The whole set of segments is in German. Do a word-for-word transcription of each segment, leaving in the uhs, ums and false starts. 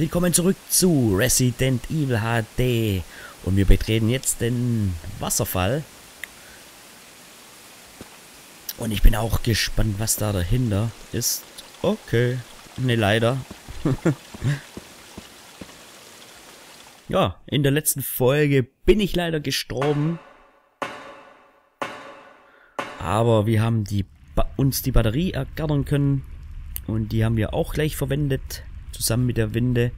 Willkommen zurück zu Resident Evil H D und wir betreten jetzt den Wasserfall und ich bin auch gespannt, was da dahinter ist. Okay, ne, leider. Ja, in der letzten Folge bin ich leider gestorben, aber wir haben die ba uns die Batterie ergattern können und die haben wir auch gleich verwendet. Zusammen mit der Winde.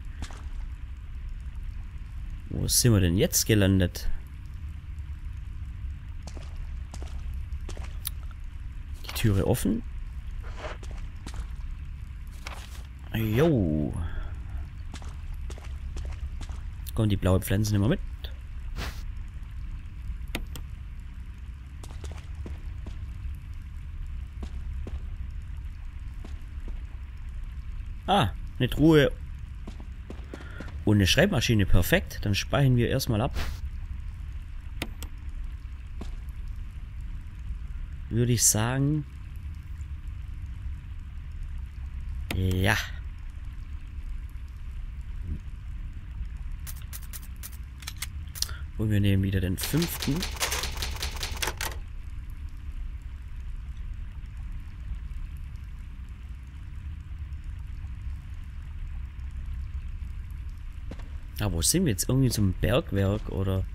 Wo sind wir denn jetzt gelandet? Die Türe offen. Jo. Kommt die blaue Pflanze nicht mehr mit. Ah. Eine Truhe und eine Schreibmaschine, perfekt. Dann speichern wir erstmal ab. Würde ich sagen. Ja. Und wir nehmen wieder den fünften. Ah, wo sind wir jetzt? Irgendwie zum Bergwerk, oder?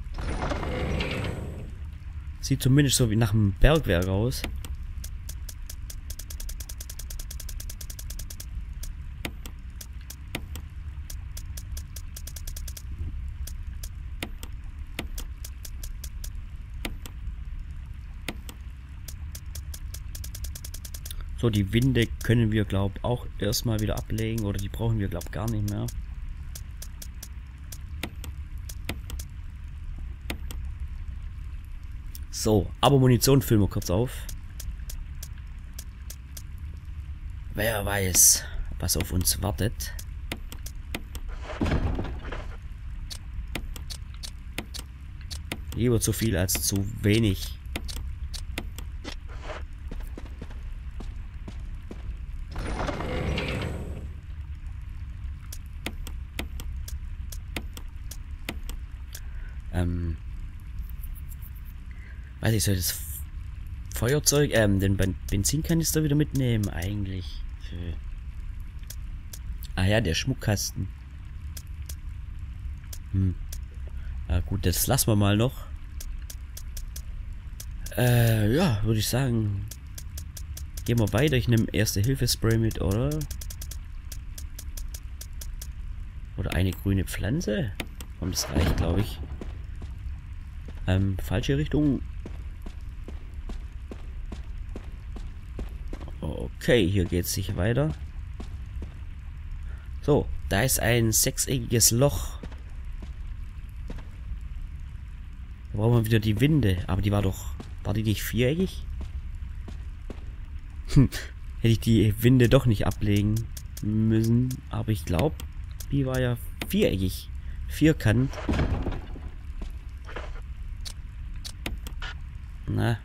Sieht zumindest so wie nach einem Bergwerk aus. So, die Winde können wir, glaube ich, auch erstmal wieder ablegen. Oder die brauchen wir, glaube ich, gar nicht mehr. So, aber Munition füllen wir kurz auf. Wer weiß, was auf uns wartet. Lieber zu viel als zu wenig. Ähm... Weiß ich, soll das Feuerzeug, ähm, den Benzinkanister wieder mitnehmen, eigentlich. Für ah ja, der Schmuckkasten. Hm. Ah, gut, das lassen wir mal noch. Äh, ja, würde ich sagen. Gehen wir weiter. Ich nehme Erste-Hilfe-Spray mit, oder? Oder eine grüne Pflanze. Und das reicht, glaube ich. Ähm, falsche Richtung. Okay, hier geht es sich weiter. So, da ist ein sechseckiges Loch. Da brauchen wir wieder die Winde. Aber die war doch... War die nicht viereckig? Hm, hätte ich die Winde doch nicht ablegen müssen. Aber ich glaube, die war ja viereckig. Vierkant. Na.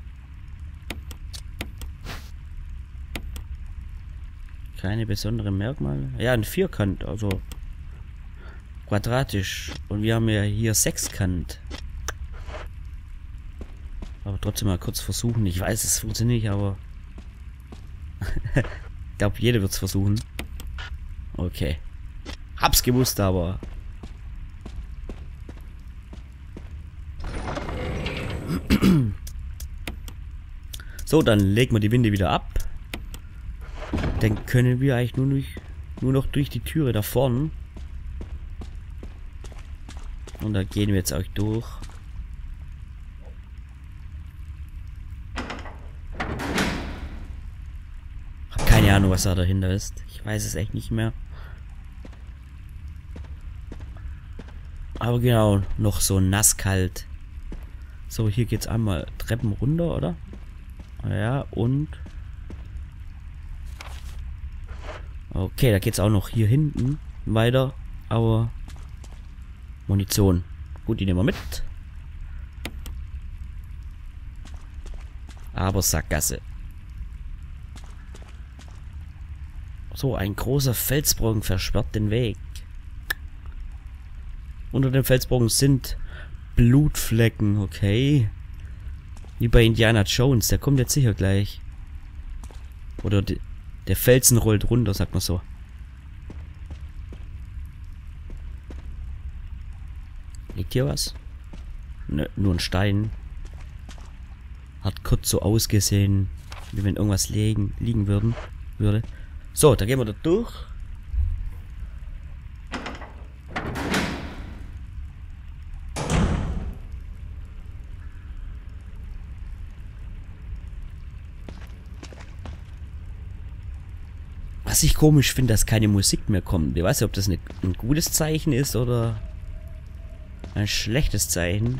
Keine besonderen Merkmale. Ja, ein Vierkant, also quadratisch. Und wir haben ja hier Sechskant. Aber trotzdem mal kurz versuchen. Ich weiß, es funktioniert nicht, aber ich glaube, jeder wird es versuchen. Okay. Hab's gewusst, aber so, dann legen wir die Winde wieder ab. Dann können wir eigentlich nur, durch, nur noch durch die Türe da vorne. Und da gehen wir jetzt auch durch. Hab keine Ahnung, was da dahinter ist. Ich weiß es echt nicht mehr. Aber genau, noch so nasskalt. So, hier geht's einmal Treppen runter, oder? Ja, und... Okay, da geht's auch noch hier hinten weiter, aber Munition. Gut, die nehmen wir mit. Aber Sackgasse. So, ein großer Felsbrocken versperrt den Weg. Unter dem Felsbrocken sind Blutflecken, okay. Wie bei Indiana Jones, der kommt jetzt sicher gleich. Oder die, der Felsen rollt runter, sagt man so. Liegt hier was? Ne, nur ein Stein. Hat kurz so ausgesehen, wie wenn irgendwas liegen, liegen würden, würde. So, da gehen wir da durch. Was ich komisch finde, dass keine Musik mehr kommt. Ich weiß nicht, ob das eine, ein gutes Zeichen ist oder ein schlechtes Zeichen.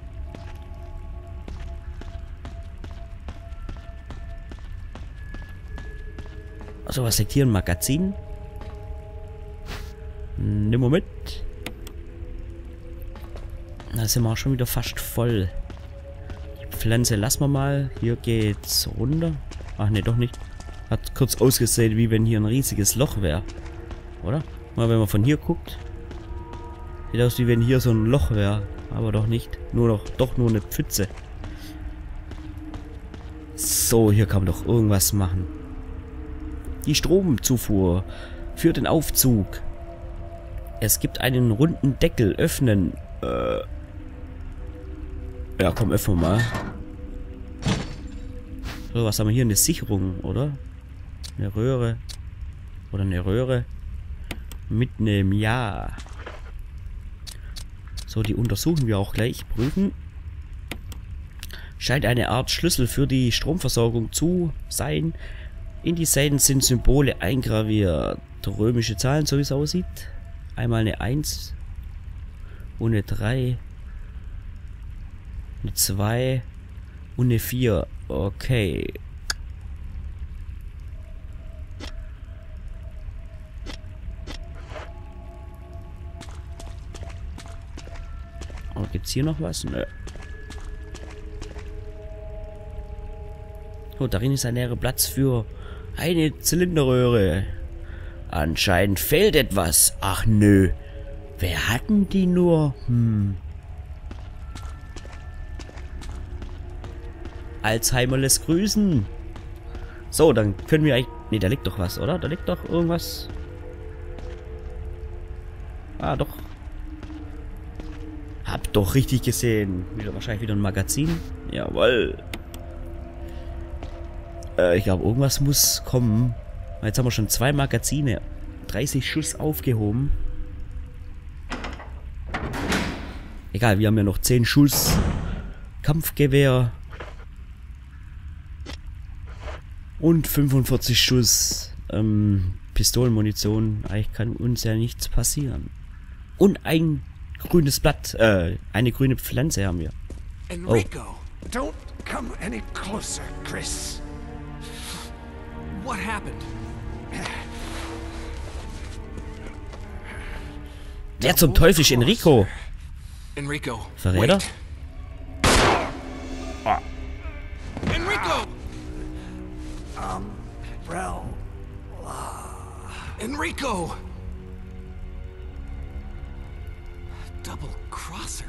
Also was liegt hier? Ein Magazin? Nimm mal mit. Da sind wir auch schon wieder fast voll. Die Pflanze lassen wir mal. Hier geht's runter. Ach ne, doch nicht. Hat kurz ausgesehen, wie wenn hier ein riesiges Loch wäre. Oder? Mal wenn man von hier guckt. Sieht aus, wie wenn hier so ein Loch wäre. Aber doch nicht. Nur noch, doch nur eine Pfütze. So, hier kann man doch irgendwas machen. Die Stromzufuhr für den Aufzug. Es gibt einen runden Deckel. Öffnen. Äh ja, komm, öffnen wir mal. So, was haben wir hier? Eine Sicherung, oder? Eine Röhre. Oder eine Röhre. Mitnehmen, ja. So, die untersuchen wir auch gleich. Prüfen. Scheint eine Art Schlüssel für die Stromversorgung zu sein. In die Seiten sind Symbole eingraviert. Römische Zahlen, so wie es aussieht. Einmal eine eins. Und eine drei. Eine zwei. Und eine vier. Okay. Oh, gibt's hier noch was? Nö. Oh, darin ist ein leerer Platz für eine Zylinderröhre. Anscheinend fehlt etwas. Ach nö. Wer hatten die nur? Hm. Alzheimer lässt grüßen. So, dann können wir eigentlich... Ne, da liegt doch was, oder? Da liegt doch irgendwas. Ah, doch. Hab doch richtig gesehen. Wieder wahrscheinlich wieder ein Magazin. Jawohl. Äh, ich glaube, irgendwas muss kommen. Jetzt haben wir schon zwei Magazine. dreißig Schuss aufgehoben. Egal, wir haben ja noch zehn Schuss. Kampfgewehr. Und fünfundvierzig Schuss. Ähm, Pistolenmunition. Eigentlich kann uns ja nichts passieren. Und ein grünes Blatt. Äh, eine grüne Pflanze haben wir. Enrico, oh. Don't come any closer, Chris. What happened? Wer zum Teufel ist Enrico? Enrico. Verräter? Oh. Enrico! Umbrella. Enrico! Double crosser.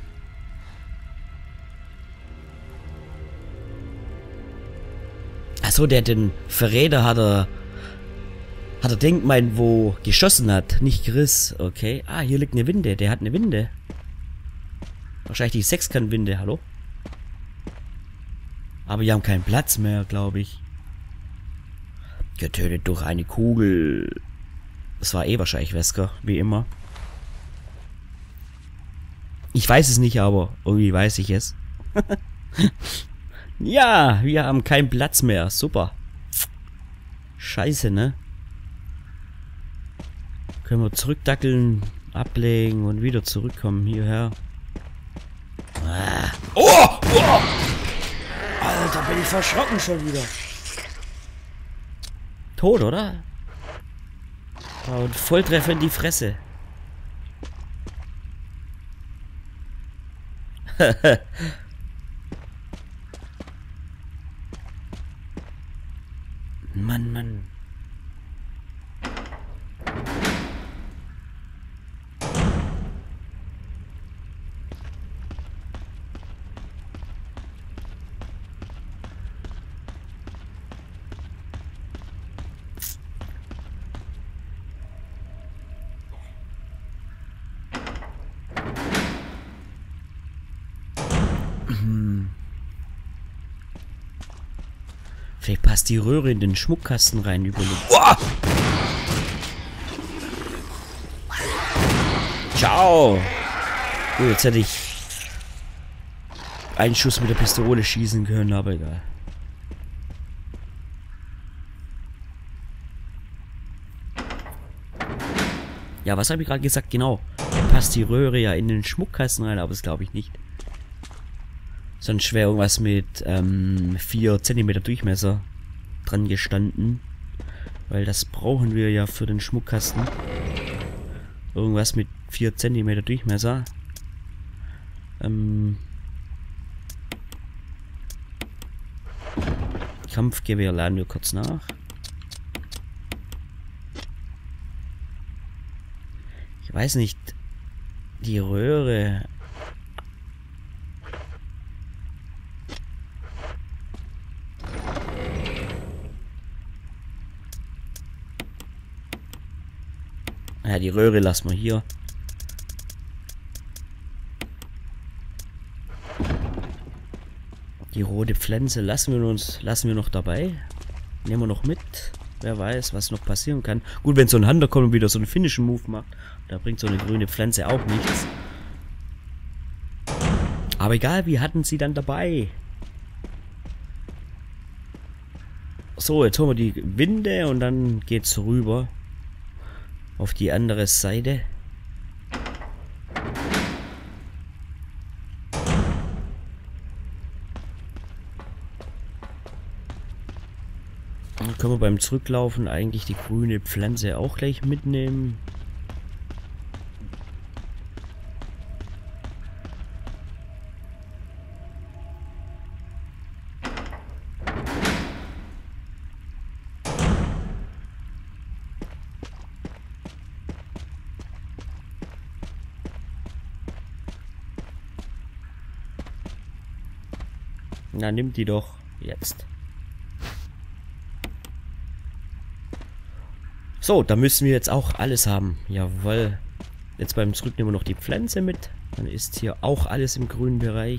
Achso, der den Verräter hat er... Hat er denkt mein, wo geschossen hat. Nicht Chris. Okay. Ah, hier liegt eine Winde. Der hat eine Winde. Wahrscheinlich die Sechskant-Winde. Hallo? Aber wir haben keinen Platz mehr, glaube ich. Getötet durch eine Kugel. Das war eh wahrscheinlich Wesker. Wie immer. Ich weiß es nicht, aber irgendwie weiß ich es. Ja, wir haben keinen Platz mehr. Super. Scheiße, ne? Können wir zurückdackeln, ablegen und wieder zurückkommen hierher. Ah. Oh! Oh! Alter, bin ich verschrocken schon wieder. Tot, oder? Und Volltreffer in die Fresse. Mann, Mann. Hm. Vielleicht passt die Röhre in den Schmuckkasten rein, überlegt. Boah! Ciao! Gut, jetzt hätte ich einen Schuss mit der Pistole schießen können, aber egal. Ja, was habe ich gerade gesagt? Genau. Passt die Röhre ja in den Schmuckkasten rein, aber das glaube ich nicht. Sonst wäre irgendwas mit ähm, vier Zentimeter Durchmesser dran gestanden. Weil das brauchen wir ja für den Schmuckkasten. Irgendwas mit vier Zentimeter Durchmesser. Ähm, Kampfgewehr laden wir kurz nach. Ich weiß nicht, die Röhre. Ja, die Röhre lassen wir hier. Die rote Pflanze lassen wir uns, lassen wir noch dabei. Nehmen wir noch mit. Wer weiß, was noch passieren kann. Gut, wenn so ein Hunter kommt und wieder so einen finnischen Move macht, da bringt so eine grüne Pflanze auch nichts. Aber egal, wir hatten sie dann dabei. So, jetzt holen wir die Winde und dann geht's rüber auf die andere Seite. Dann können wir beim Zurücklaufen eigentlich die grüne Pflanze auch gleich mitnehmen. Na, nimm die doch jetzt. So, da müssen wir jetzt auch alles haben. Jawohl. Jetzt beim Zurück nehmen wir noch die Pflanze mit. Dann ist hier auch alles im grünen Bereich.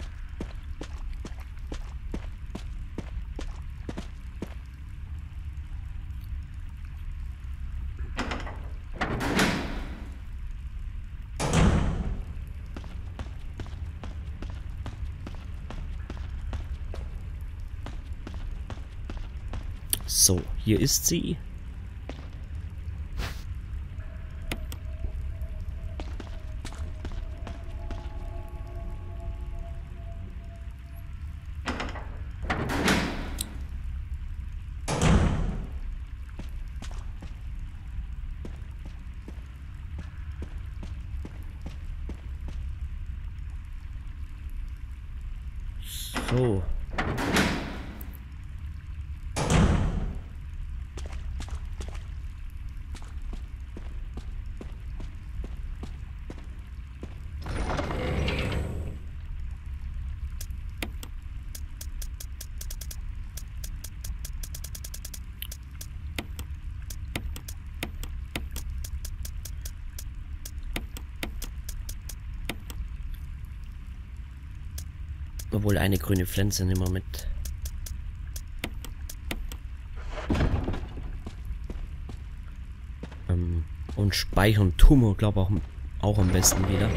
So, hier ist sie. So. Obwohl eine grüne Pflanze nehmen wir mit. Ähm, und speichern tun wir, glaube ich, auch, auch am besten wieder.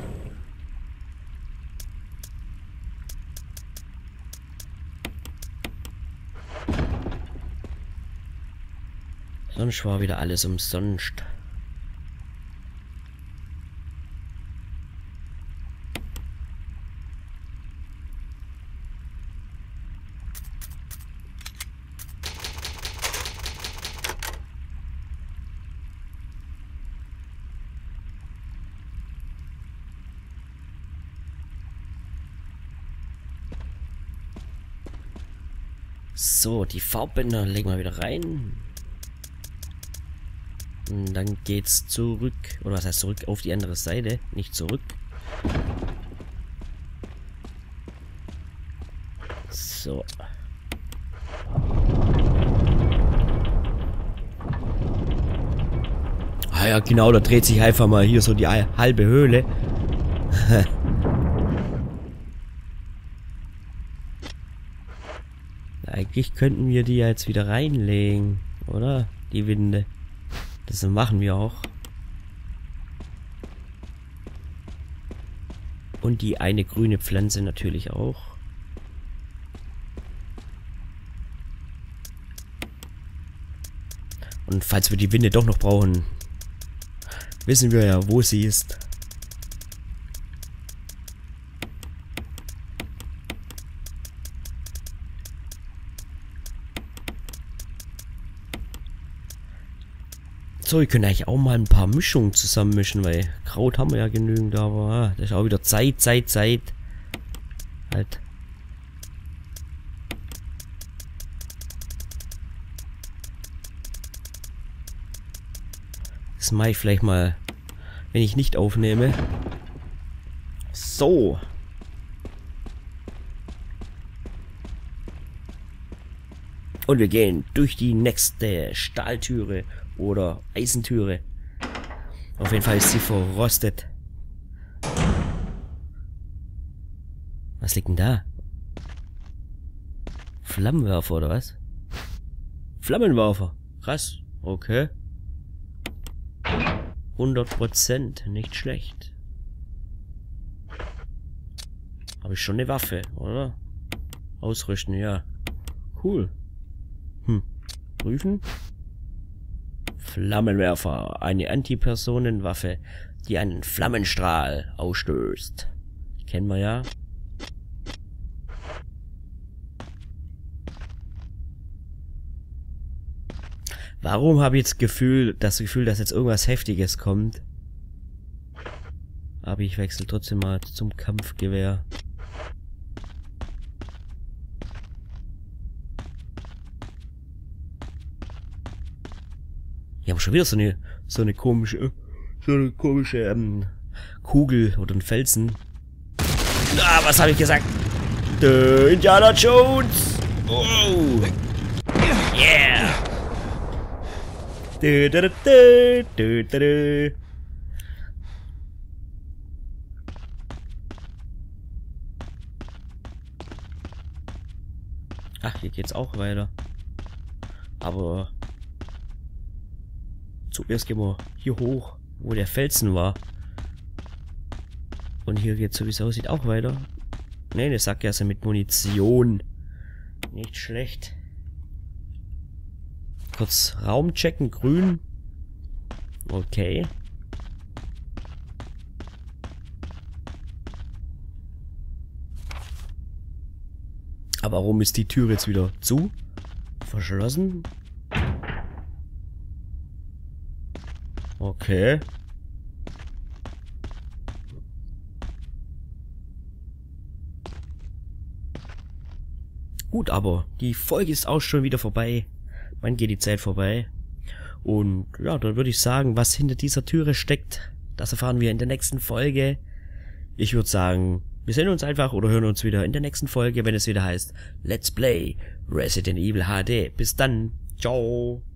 Sonst war wieder alles umsonst. So, die Farbbänder legen wir wieder rein. Und dann geht's zurück. Oder was heißt zurück? Auf die andere Seite. Nicht zurück. So. Ah ja, genau, da dreht sich einfach mal hier so die halbe Höhle. Eigentlich könnten wir die ja jetzt wieder reinlegen, oder? Die Winde. Das machen wir auch. Und die eine grüne Pflanze natürlich auch. Und falls wir die Winde doch noch brauchen, wissen wir ja, wo sie ist. So, wir können eigentlich auch mal ein paar Mischungen zusammenmischen, weil Kraut haben wir ja genügend, aber ah, das ist auch wieder Zeit, Zeit, Zeit. Halt. Das mache ich vielleicht mal, wenn ich nicht aufnehme. So. Und wir gehen durch die nächste Stahltüre oder Eisentüre. Auf jeden Fall ist sie verrostet. Was liegt denn da? Flammenwerfer oder was? Flammenwerfer. Krass. Okay. hundert Prozent. Nicht schlecht. Habe ich schon eine Waffe, oder? Ausrüsten, ja. Cool. Hm. Prüfen. Flammenwerfer. Eine Antipersonenwaffe, die einen Flammenstrahl ausstößt. Kennen wir ja. Warum habe ich jetzt Gefühl, das Gefühl, dass jetzt irgendwas Heftiges kommt? Aber ich wechsle trotzdem mal zum Kampfgewehr. Wir haben schon wieder so eine, so eine komische, so eine komische ähm, Kugel oder ein Felsen. Ah, was habe ich gesagt? Der Indiana Jones! Oh! Yeah! Du, du, du, du, du, du, du. Ach, hier geht's auch weiter. Aber zuerst gehen wir hier hoch, wo der Felsen war. Und hier geht's, so wie es aussieht, auch weiter. Ne, eine Sackgasse mit Munition. Nicht schlecht. Kurz Raum checken, grün. Okay. Aber warum ist die Tür jetzt wieder zu? Verschlossen? Okay. Gut, aber die Folge ist auch schon wieder vorbei. Wann geht die Zeit vorbei? Und ja, dann würde ich sagen, was hinter dieser Türe steckt, das erfahren wir in der nächsten Folge. Ich würde sagen, wir sehen uns einfach oder hören uns wieder in der nächsten Folge, wenn es wieder heißt Let's Play Resident Evil H D. Bis dann. Ciao.